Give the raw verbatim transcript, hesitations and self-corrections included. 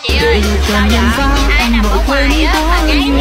chị ơi. Sao vậy? Ai nằm ở ngoài á mà gán